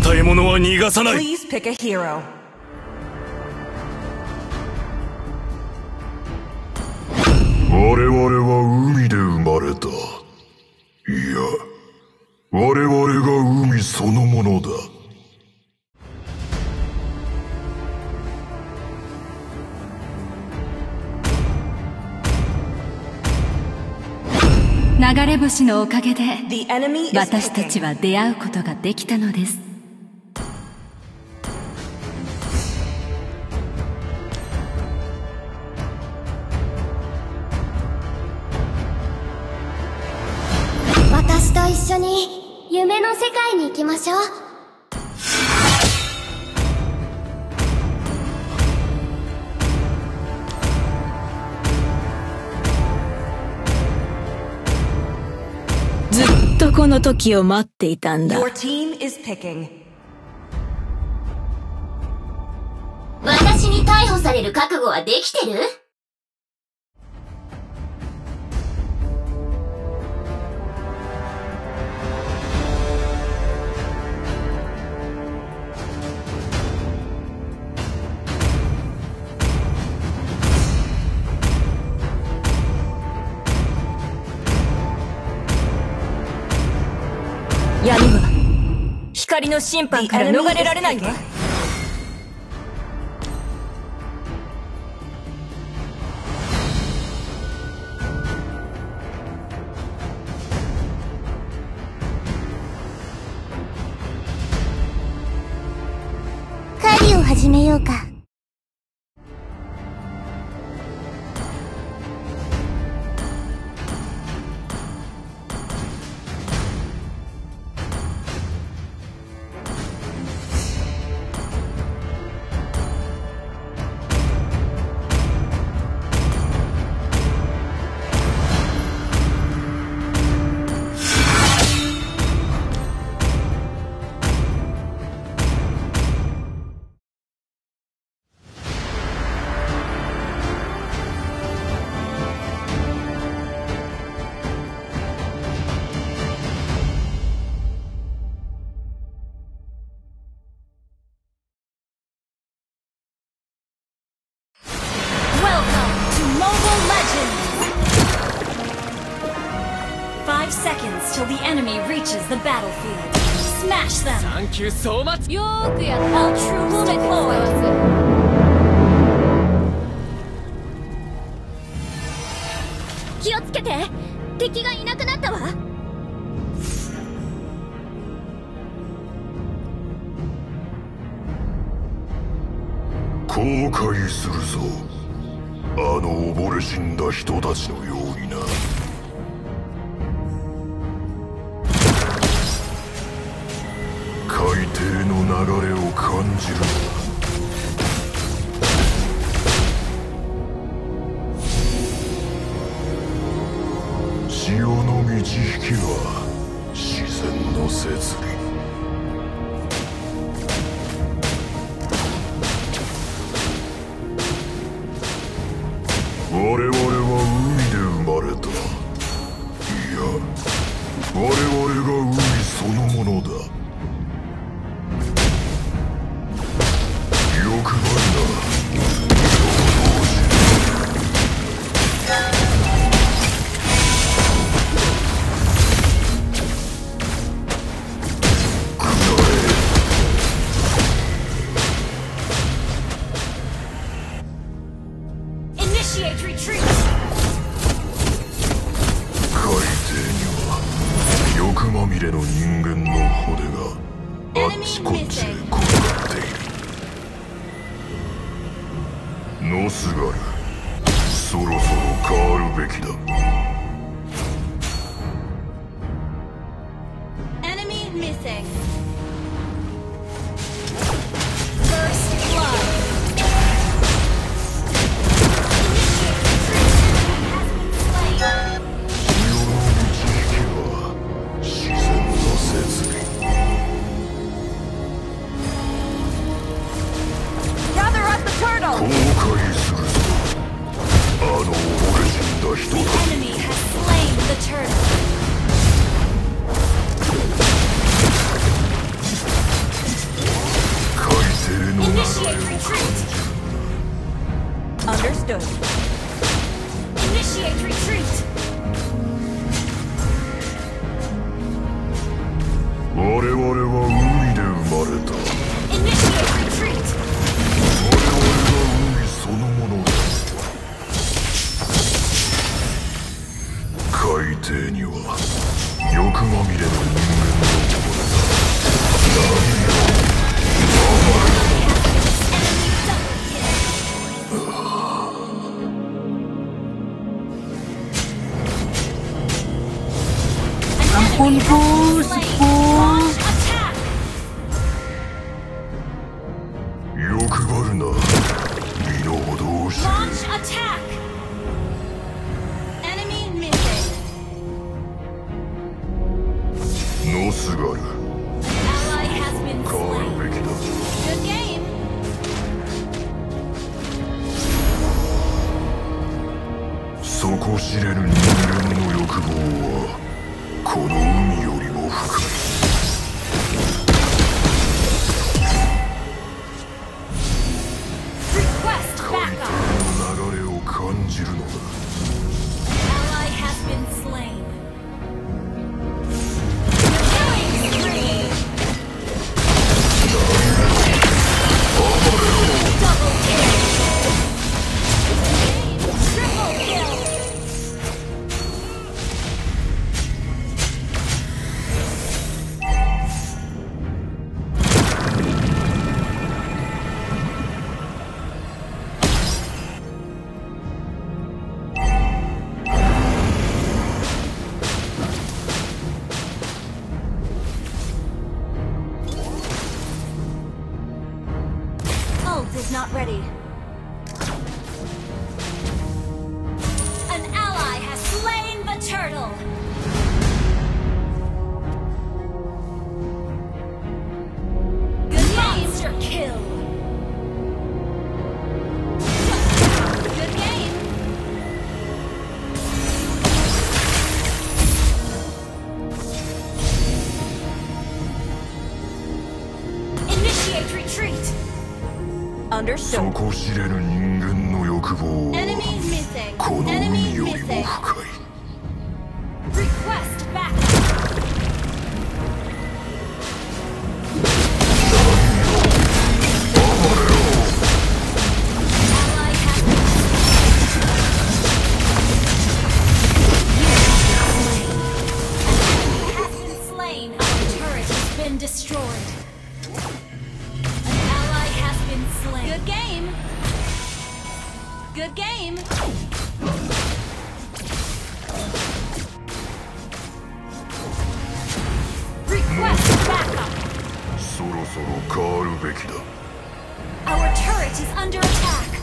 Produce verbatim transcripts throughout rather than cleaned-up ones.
与え物は逃がさない。 Please pick a hero. 我々は海で生まれた。いや、我々が海そのものだ。 流れ星のおかげで The enemy is 私たち picking. は出会うことができたのです。 私と一緒に夢の世界に行きましょう。 ずっとこの時を待っていたんだ。 Your team is picking. 私に逮捕される覚悟はできてる？ 闇は光の審判から逃れられないわ。 狩りを始めようか。 Five seconds till the enemy reaches the battlefield. Smash them! Thank you so much. よーくやった。All troops deployed. 気をつけて、敵がいなくなったわ。 後悔するぞ、あの溺れ死んだ人たちのようにな。海底の流れを感じる。潮の満ち引きは自然の摂理。我々は海で生まれた。いや、我々が海そのものだ。欲張るな。まみれの人間の骨があっちこっちで転がっている。ノスガル、そろそろ変わるべきだ。 Enemy missing. First blood. 後悔するぞ、あの溺れ死んだ人 The だ。 enemy has slain the turtle. 我々は海で生まれた。 Initiate retreat. 我々が海そのものだ。海底には欲まみれの人間のものだ。 Ampun po, sepuh. 欲張るな。身の程を知れ。 Launch attack. Enemy missing. ノスガル。 Ally has been 変わる slain. べきだ。 Good game. 底知れぬ人間の欲望はこの海よりも深い。 Request 海 backup. 底の流れを感じるのだ。 Ally has been slain. Killing spree. Double kill. Triple kill. Ult is not ready. An ally has slain the turtle. Good monster kill. Good game. Initiate retreat. Understood. 底知れぬ人間の欲望 Enemy は missing. この Enemy 海よりも missing. 深い。 Request backup. Ally has been slain. Our turret has been destroyed. An ally has been slain. Good game. Good game. Request backup. そろそろ変わるべきだ。 Our turret is under attack.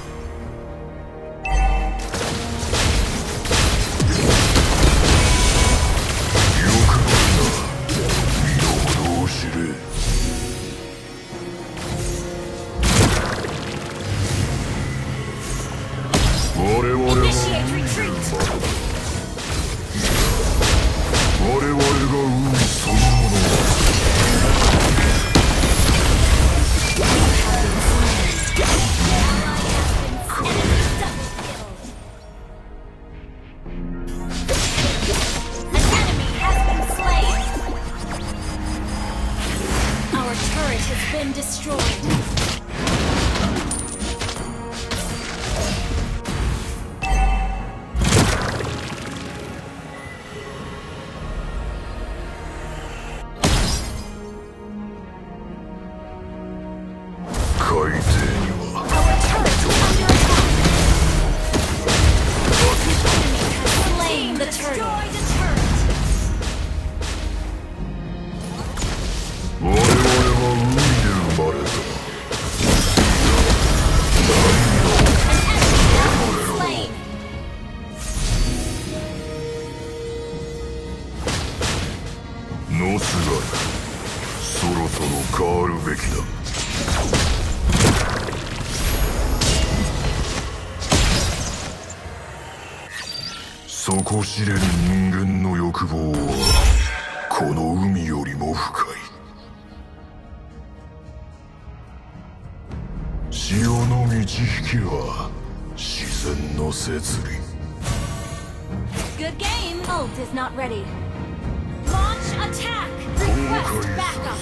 Initiate retreat. 我々が海そのものだ。 An enemy has been slain. Our turret has been destroyed. ノスガル、そろそろ変わるべきだ。底知れぬ人間の欲望はこの海よりも深い。潮の満ち引きは自然の摂理。 Good game. Ult is not ready. Launch attack. Request backup.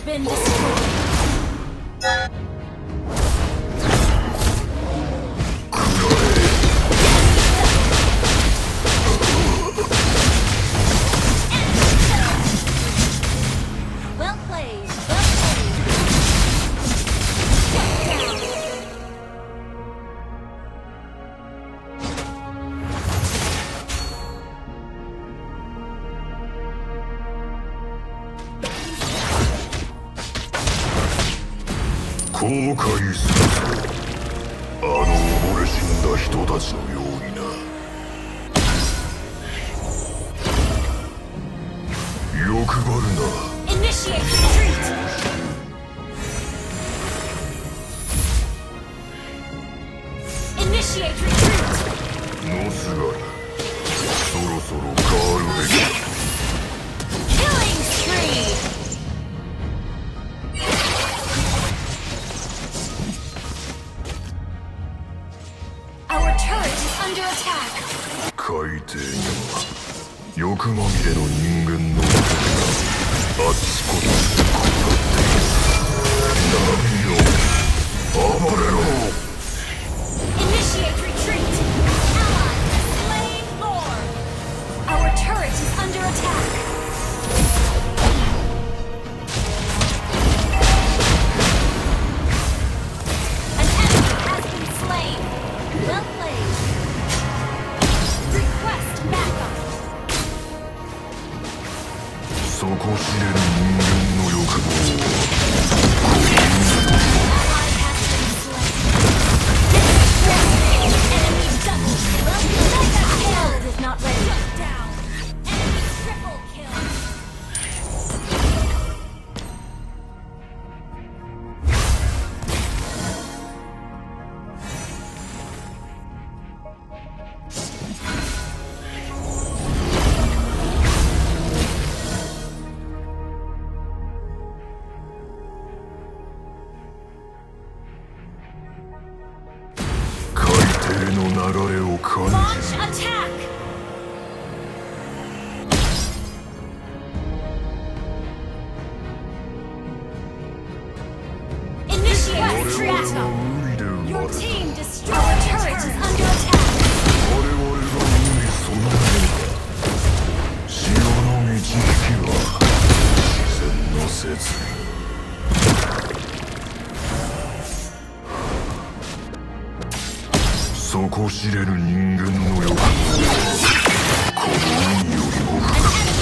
been destroyed. Well played. Well played. 後悔するぞ、あの溺れ死んだ人たちのようにな。欲張るな。 Initiate retreat. Initiate retreat. のすがらそろそろ変わるべきだ。 Killing spree. Our turret is under attack. 海底には欲まみれの人間の声があっちこっちで転がっている。何よ、暴れろ。 Initiate retreat. Ally has slain Lord. Our turret is under attack. An enemy has been slain. Well played. Request backup. 底知れぬ人間の欲望を Ally has been slain. Enemy double. Well played. Kill is not ready. Shut down. Enemy triple kill. Launch attack! Initiate retreat! Your team destroyed. Our turret is under attack. 我々が海そのものだ。潮の満ち引きは自然の摂理。底知れぬ人間の欲望はこの海よりも深く。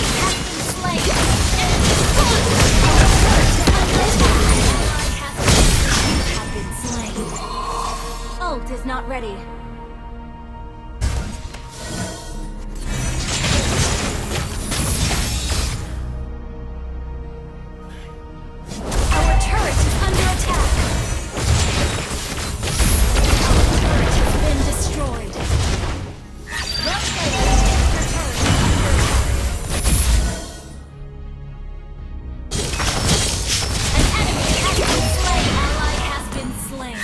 Ult is not ready. Our turret is under attack. Turret has been destroyed. Well played. Your turret is under attack. An enemy has been slain. Ally has been slain.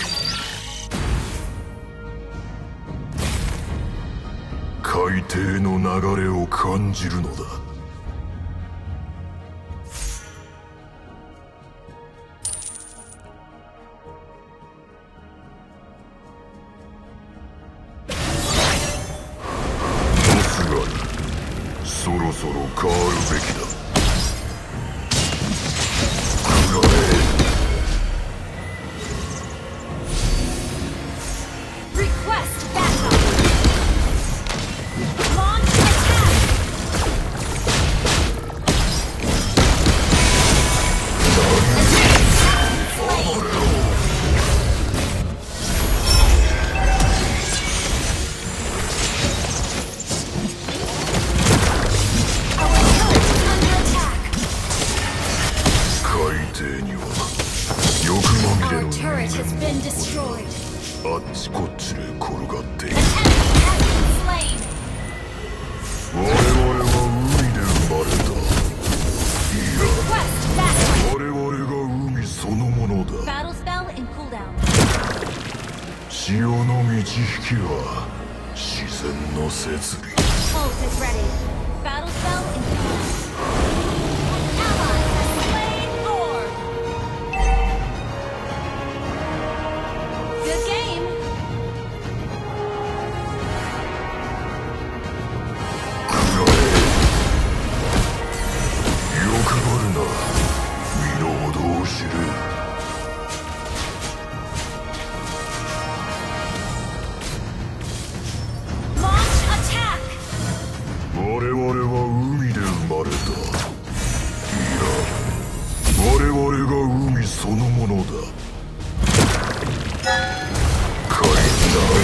海底の流れを感じるのだ。のすがる、そろそろ変わるべきだ。食らえ。 Request backup. Launch attack. Our turret is under attack. 海底には欲まみれ Our の人 turret has 間 been destroyed. あっちこっちで転がっている。 An enemy has been slain. 我々は海で生まれた。いや、 Request backup. 我々が海そのものだ。 Battle spell in cooldown. 潮の満ち引きは自然の摂理。 Ult is ready. Battle spell in cooldown. Ally has slain Lord. 我々は海で生まれた。いや、我々が海そのものだ。海だ。